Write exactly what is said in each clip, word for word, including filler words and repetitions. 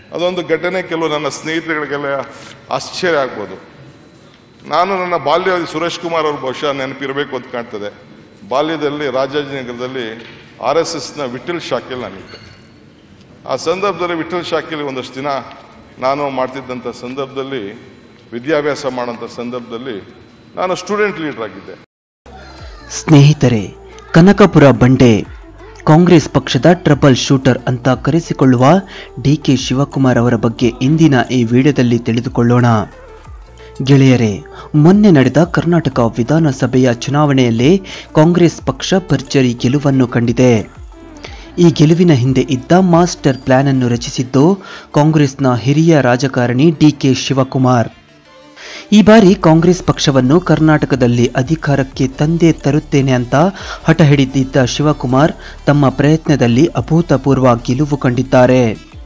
ಅದೊಂದು ಘಟನೆ ಕೆಲವು ನನ್ನ ಸ್ನೇಹಿತರುಗಳಿಗೆಲ್ಲ ಆಶ್ಚರ್ಯ ಆಗ್ಬೋದು. ನಾನು ನನ್ನ ಬಾಲ್ಯದಲ್ಲಿ ಸುರೇಶ್ ಕುಮಾರ್ ಅವರು ಬಹುಶಃ ನೆನಪಿರಬೇಕು ಅಂತ ಕಾಣ್ತದೆ. ಬಾಲ್ಯದಲ್ಲಿ ರಾಜಾಜಿನಗರದಲ್ಲಿ ಆರ್ ಎಸ್ ಎಸ್ನ ವಿಠಲ್ ಶಾಖೆಯಲ್ಲಿ ನಾನಿದ್ದೆ. ಆ ಸಂದರ್ಭದಲ್ಲಿ ವಿಠಲ್ ಶಾಖೆಯಲ್ಲಿ ಒಂದಷ್ಟು ದಿನ ನಾನು ಮಾಡ್ತಿದ್ದಂಥ ಸಂದರ್ಭದಲ್ಲಿ, ವಿದ್ಯಾಭ್ಯಾಸ ಮಾಡೋಂಥ ಸಂದರ್ಭದಲ್ಲಿ ನಾನು ಸ್ಟೂಡೆಂಟ್ ಲೀಡರ್ ಆಗಿದ್ದೆ. ಸ್ನೇಹಿತರೆ, ಕನಕಪುರ ಬಂಡೆ ಕಾಂಗ್ರೆಸ್ ಪಕ್ಷದ ಟ್ರಬಲ್ ಶೂಟರ್ ಅಂತ ಕರೆಸಿಕೊಳ್ಳುವ ಡಿ ಕೆ ಶಿವಕುಮಾರ್ ಅವರ ಬಗ್ಗೆ ಇಂದಿನ ಈ ವಿಡಿಯೋದಲ್ಲಿ ತಿಳಿದುಕೊಳ್ಳೋಣ. ಗೆಳೆಯರೇ, ಮೊನ್ನೆ ನಡೆದ ಕರ್ನಾಟಕ ವಿಧಾನಸಭೆಯ ಚುನಾವಣೆಯಲ್ಲಿ ಕಾಂಗ್ರೆಸ್ ಪಕ್ಷ ಭರ್ಜರಿ ಗೆಲುವನ್ನು ಕಂಡಿದೆ. ಈ ಗೆಲುವಿನ ಹಿಂದೆ ಇದ್ದ ಮಾಸ್ಟರ್ ಪ್ಲಾನ್ ಅನ್ನು ರಚಿಸಿದ್ದು ಕಾಂಗ್ರೆಸ್ನ ಹಿರಿಯ ರಾಜಕಾರಣಿ ಡಿ ಕೆ ಶಿವಕುಮಾರ್. ಈ ಬಾರಿ ಕಾಂಗ್ರೆಸ್ ಪಕ್ಷವನ್ನು ಕರ್ನಾಟಕದಲ್ಲಿ ಅಧಿಕಾರಕ್ಕೆ ತಂದೆ ತರುತ್ತೇನೆ ಅಂತ ಹಠ ಹಿಡಿದಿದ್ದ ಶಿವಕುಮಾರ್ ತಮ್ಮ ಪ್ರಯತ್ನದಲ್ಲಿ ಅಭೂತಪೂರ್ವ ಗೆಲುವು ಕಂಡಿದ್ದಾರೆ.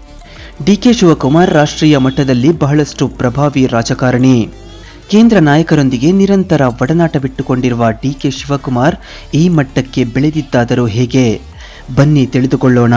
ಡಿ ಕೆ ಶಿವಕುಮಾರ್ ರಾಷ್ಟ್ರೀಯ ಮಟ್ಟದಲ್ಲಿ ಬಹಳಷ್ಟು ಪ್ರಭಾವಿ ರಾಜಕಾರಣಿ. ಕೇಂದ್ರ ನಾಯಕರೊಂದಿಗೆ ನಿರಂತರ ಒಡನಾಟವಿಟ್ಟುಕೊಂಡಿರುವ ಡಿ ಕೆ ಶಿವಕುಮಾರ್ ಈ ಮಟ್ಟಕ್ಕೆ ಬೆಳೆದಿದ್ದಾದರೂ ಹೇಗೆ? ಬನ್ನಿ ತಿಳಿದುಕೊಳ್ಳೋಣ.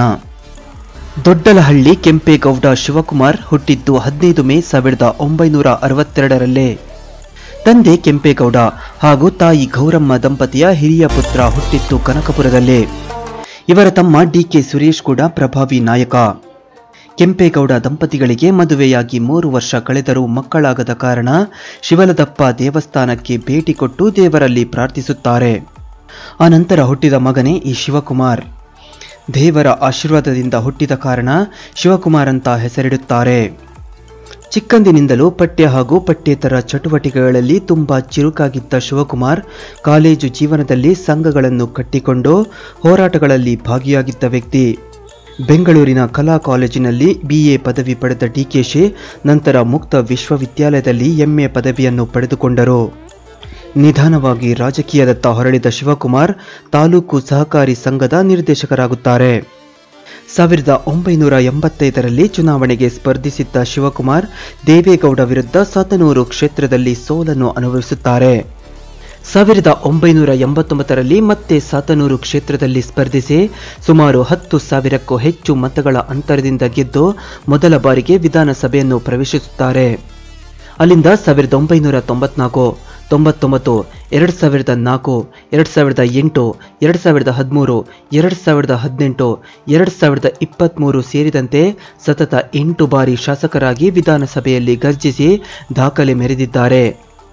ದೊಡ್ಡಲಹಳ್ಳಿ ಕೆಂಪೇಗೌಡ ಶಿವಕುಮಾರ್ ಹುಟ್ಟಿದ್ದು ಹದಿನೈದು ಮೇ ಸಾವಿರದ ಒಂಬೈನೂರ ಅರವತ್ತೆರಡರಲ್ಲೇ. ತಂದೆ ಕೆಂಪೇಗೌಡ ಹಾಗೂ ತಾಯಿ ಗೌರಮ್ಮ ದಂಪತಿಯ ಹಿರಿಯ ಪುತ್ರ ಹುಟ್ಟಿದ್ದು ಕನಕಪುರದಲ್ಲೇ. ಇವರ ತಮ್ಮ ಡಿ ಕೆ ಸುರೇಶ್ ಕೂಡ ಪ್ರಭಾವಿ ನಾಯಕ. ಕೆಂಪೇಗೌಡ ದಂಪತಿಗಳಿಗೆ ಮದುವೆಯಾಗಿ ಮೂರು ವರ್ಷ ಕಳೆದರೂ ಮಕ್ಕಳಾಗದ ಕಾರಣ ಶಿವಲದಪ್ಪ ದೇವಸ್ಥಾನಕ್ಕೆ ಭೇಟಿ ಕೊಟ್ಟು ದೇವರಲ್ಲಿ ಪ್ರಾರ್ಥಿಸುತ್ತಾರೆ. ಆನಂತರ ಹುಟ್ಟಿದ ಮಗನೇ ಈ ಶಿವಕುಮಾರ್. ದೇವರ ಆಶೀರ್ವಾದದಿಂದ ಹುಟ್ಟಿದ ಕಾರಣ ಶಿವಕುಮಾರ್ ಅಂತ ಹೆಸರಿಡುತ್ತಾರೆ. ಚಿಕ್ಕಂದಿನಿಂದಲೂ ಪಠ್ಯ ಹಾಗೂ ಪಠ್ಯೇತರ ಚಟುವಟಿಕೆಗಳಲ್ಲಿ ತುಂಬಾ ಚುರುಕಾಗಿದ್ದ ಶಿವಕುಮಾರ್ ಕಾಲೇಜು ಜೀವನದಲ್ಲಿ ಸಂಘಗಳನ್ನು ಕಟ್ಟಿಕೊಂಡು ಹೋರಾಟಗಳಲ್ಲಿ ಭಾಗಿಯಾಗಿದ್ದ ವ್ಯಕ್ತಿ. ಬೆಂಗಳೂರಿನ ಕಲಾ ಕಾಲೇಜಿನಲ್ಲಿ ಬಿ ಎ ಪದವಿ ಪಡೆದ ಡಿಕೆಶಿ ನಂತರ ಮುಕ್ತ ವಿಶ್ವವಿದ್ಯಾಲಯದಲ್ಲಿ ಎಂ ಎ ಪದವಿಯನ್ನು ಪಡೆದುಕೊಂಡರು. ನಿಧಾನವಾಗಿ ರಾಜಕೀಯದತ್ತ ಹೊರಳಿದ ಶಿವಕುಮಾರ್ ತಾಲೂಕು ಸಹಕಾರಿ ಸಂಘದ ನಿರ್ದೇಶಕರಾಗುತ್ತಾರೆ. ಸಾವಿರದ ಒಂಬೈನೂರ ಎಂಬತ್ತೈದರಲ್ಲಿ ಚುನಾವಣೆಗೆ ಸ್ಪರ್ಧಿಸಿದ್ದ ಶಿವಕುಮಾರ್ ದೇವೇಗೌಡ ವಿರುದ್ಧ ಸಾತನೂರು ಕ್ಷೇತ್ರದಲ್ಲಿ ಸೋಲನ್ನು ಅನುಭವಿಸುತ್ತಾರೆ. ಸಾವಿರದ ಒಂಬೈನೂರ ಎಂಬತ್ತೊಂಬತ್ತರಲ್ಲಿ ಮತ್ತೆ ಸಾತನೂರು ಕ್ಷೇತ್ರದಲ್ಲಿ ಸ್ಪರ್ಧಿಸಿ ಸುಮಾರು ಹತ್ತು ಸಾವಿರಕ್ಕೂ ಹೆಚ್ಚು ಮತಗಳ ಅಂತರದಿಂದ ಗೆದ್ದು ಮೊದಲ ಬಾರಿಗೆ ವಿಧಾನಸಭೆಯನ್ನು ಪ್ರವೇಶಿಸುತ್ತಾರೆ. ಅಲ್ಲಿಂದ ಸಾವಿರದ ಒಂಬೈನೂರ ತೊಂಬತ್ನಾಲ್ಕು, ತೊಂಬತ್ತೊಂಬತ್ತು, ಎರಡು ಸಾವಿರದ ನಾಲ್ಕು, ಎರಡು ಸಾವಿರದ ಎಂಟು, ಎರಡು ಸಾವಿರದ ಹದಿಮೂರು, ಎರಡು ಸಾವಿರದ ಹದಿನೆಂಟು, ಎರಡು ಸಾವಿರದ ಇಪ್ಪತ್ತ್ಮೂರು ಸೇರಿದಂತೆ ಸತತ ಎಂಟು ಬಾರಿ ಶಾಸಕರಾಗಿ ವಿಧಾನಸಭೆಯಲ್ಲಿ ಗರ್ಜಿಸಿ ದಾಖಲೆ ಮೆರೆದಿದ್ದಾರೆ.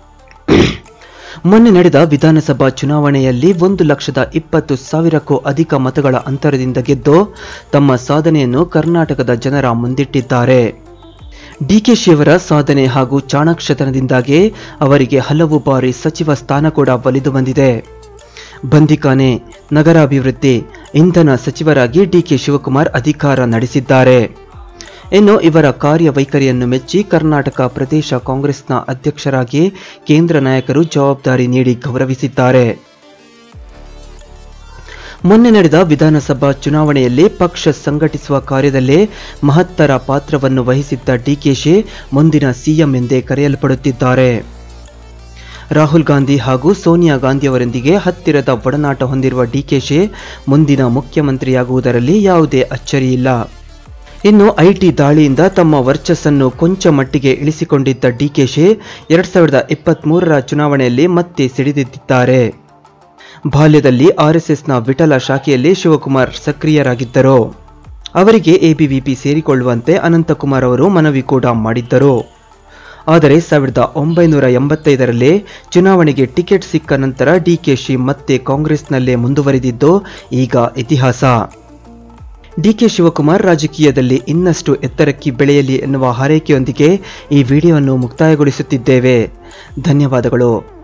ಮೊನ್ನೆ ನಡೆದ ವಿಧಾನಸಭಾ ಚುನಾವಣೆಯಲ್ಲಿ ಒಂದು ಲಕ್ಷದ ಇಪ್ಪತ್ತು ಸಾವಿರಕ್ಕೂ ಅಧಿಕ ಮತಗಳ ಅಂತರದಿಂದ ಗೆದ್ದು ತಮ್ಮ ಸಾಧನೆಯನ್ನು ಕರ್ನಾಟಕದ ಜನರ ಮುಂದಿಟ್ಟಿದ್ದಾರೆ. ಡಿಕೆಶಿಯವರ ಸಾಧನೆ ಹಾಗೂ ಚಾಣಾಕ್ಷತನದಿಂದಾಗಿ ಅವರಿಗೆ ಹಲವು ಬಾರಿ ಸಚಿವ ಸ್ಥಾನ ಕೂಡ ಒಲಿದು ಬಂದಿದೆ. ಬಂದಿಖಾನೆ, ನಗರಾಭಿವೃದ್ಧಿ, ಇಂಧನ ಸಚಿವರಾಗಿ ಡಿಕೆ ಶಿವಕುಮಾರ್ ಅಧಿಕಾರ ನಡೆಸಿದ್ದಾರೆ. ಇನ್ನು ಇವರ ಕಾರ್ಯವೈಖರಿಯನ್ನು ಮೆಚ್ಚಿ ಕರ್ನಾಟಕ ಪ್ರದೇಶ ಕಾಂಗ್ರೆಸ್ನ ಅಧ್ಯಕ್ಷರಾಗಿ ಕೇಂದ್ರ ನಾಯಕರು ಜವಾಬ್ದಾರಿ ನೀಡಿ ಗೌರವಿಸಿದ್ದಾರೆ. ಮೊನ್ನೆ ನಡೆದ ವಿಧಾನಸಭಾ ಚುನಾವಣೆಯಲ್ಲಿ ಪಕ್ಷ ಸಂಘಟಿಸುವ ಕಾರ್ಯದಲ್ಲಿ ಮಹತ್ತರ ಪಾತ್ರವನ್ನು ವಹಿಸಿದ್ದ ಡಿಕೆಶಿ ಮುಂದಿನ ಸಿಎಂ ಎಂದೇ ಕರೆಯಲ್ಪಡುತ್ತಿದ್ದಾರೆ. ರಾಹುಲ್ ಗಾಂಧಿ ಹಾಗೂ ಸೋನಿಯಾ ಗಾಂಧಿಯವರೊಂದಿಗೆ ಹತ್ತಿರದ ಒಡನಾಟ ಹೊಂದಿರುವ ಡಿಕೆಶಿ ಮುಂದಿನ ಮುಖ್ಯಮಂತ್ರಿಯಾಗುವುದರಲ್ಲಿ ಯಾವುದೇ ಅಚ್ಚರಿಯಿಲ್ಲ. ಇನ್ನು ಐಟಿ ದಾಳಿಯಿಂದ ತಮ್ಮ ವರ್ಚಸ್ಸನ್ನು ಕೊಂಚ ಮಟ್ಟಿಗೆ ಇಳಿಸಿಕೊಂಡಿದ್ದ ಡಿಕೆಶಿ ಎರಡ್ ಸಾವಿರದ ಇಪ್ಪತ್ತ್ ಮೂರರ ಚುನಾವಣೆಯಲ್ಲಿ ಮತ್ತೆ ಸಿಡಿದಿದ್ದಾರೆ. ಬಾಲ್ಯದಲ್ಲಿ ಆರ್ಎಸ್ಎಸ್ನ ವಿಠಲ ಶಾಖೆಯಲ್ಲಿ ಶಿವಕುಮಾರ್ ಸಕ್ರಿಯರಾಗಿದ್ದರು. ಅವರಿಗೆ ಎಬಿವಿಪಿ ಸೇರಿಕೊಳ್ಳುವಂತೆ ಅನಂತಕುಮಾರ್ ಅವರು ಮನವಿ ಕೂಡ ಮಾಡಿದ್ದರು. ಆದರೆ ಸಾವಿರದ ಒಂಬೈನೂರ ಎಂಬತ್ತೈದರಲ್ಲಿ ಚುನಾವಣೆಗೆ ಟಿಕೆಟ್ ಸಿಕ್ಕ ನಂತರ ಡಿಕೆಶಿ ಮತ್ತೆ ಕಾಂಗ್ರೆಸ್ನಲ್ಲೇ ಮುಂದುವರಿದಿದ್ದು ಈಗ ಇತಿಹಾಸ. ಡಿಕೆ ಶಿವಕುಮಾರ್ ರಾಜಕೀಯದಲ್ಲಿ ಇನ್ನಷ್ಟು ಎತ್ತರಕ್ಕೆ ಬೆಳೆಯಲಿ ಎನ್ನುವ ಹಾರೈಕೆಯೊಂದಿಗೆ ಈ ವಿಡಿಯೋವನ್ನು ಮುಕ್ತಾಯಗೊಳಿಸುತ್ತಿದ್ದೇವೆ. ಧನ್ಯವಾದಗಳು.